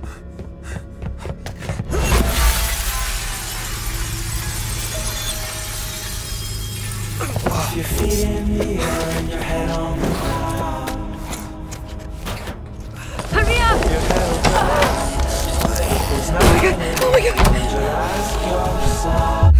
Your feet in the air and your head on the ground. Hurry up! Your head will go. There's nothing in it. Your eyes closed.